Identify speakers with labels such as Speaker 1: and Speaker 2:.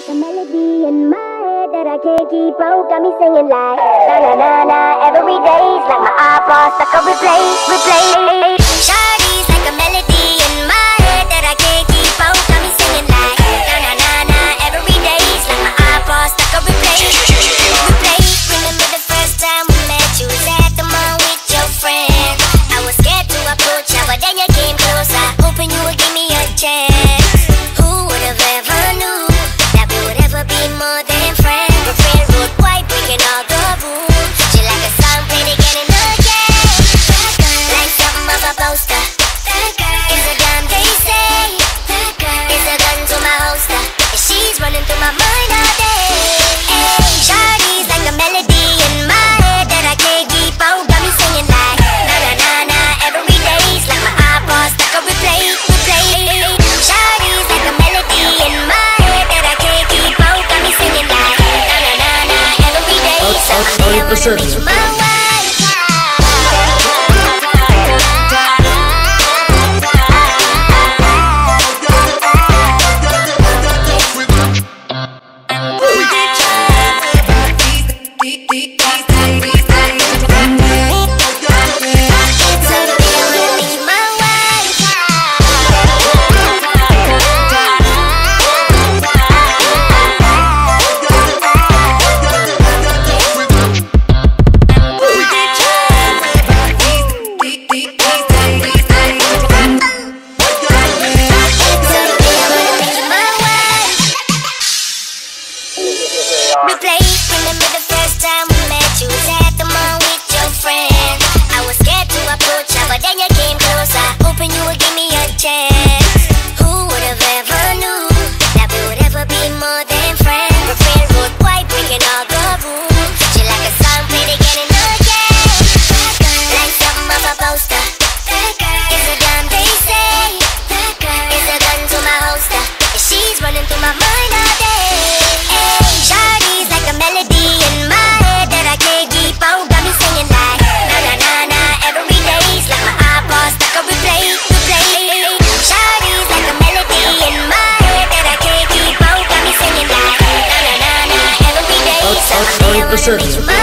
Speaker 1: like a melody in my head that I can't keep out. Got me singing like na na na na every day's like my iPod stuck on replay, replay. Shawty's like a melody in my head that I can't keep out. Got me singing like na na na na every day's like my iPod stuck on replay, replay. Remember the first time we met? You was at the mall with your friend. I was scared to approach you, but then you came closer, hoping you would give me a chance. Who would have ever knew that we would ever be more than friends? We're railroad white, breaking all the rules. She like a song played again and again, like something of a poster. Is a damn they say, is a gun to my holster, and she's running through my mind all day. Hey, Shawty's like a melody in my head that I can't keep out. Got me singing like na na na na every day's like my iPod stuck on replay, replay. Shawty's like a melody in my head that I can't keep out. Got me singing like na na na na every day's like my man wanna make you my wife. Replay, remember the first time we met? You was at the mall with your friend. I was scared to approach you, but then you came closer, hoping you would give me a chance. Who would have ever knew that we would ever be more than friends? We're railroad white, breaking all the rules. She like a song played again and again, like something of a poster. Is a damn they say, is a gun to my holster, and she's running through my mind all day. Hey, Shawty's like a melody in my head that I can't keep out. Got me singing like na na na na every day's like my iPod stuck on replay, replay. Shawty's like a melody in my head that I can't keep out. Got me singing like na na na na every day's like my man wanna make you my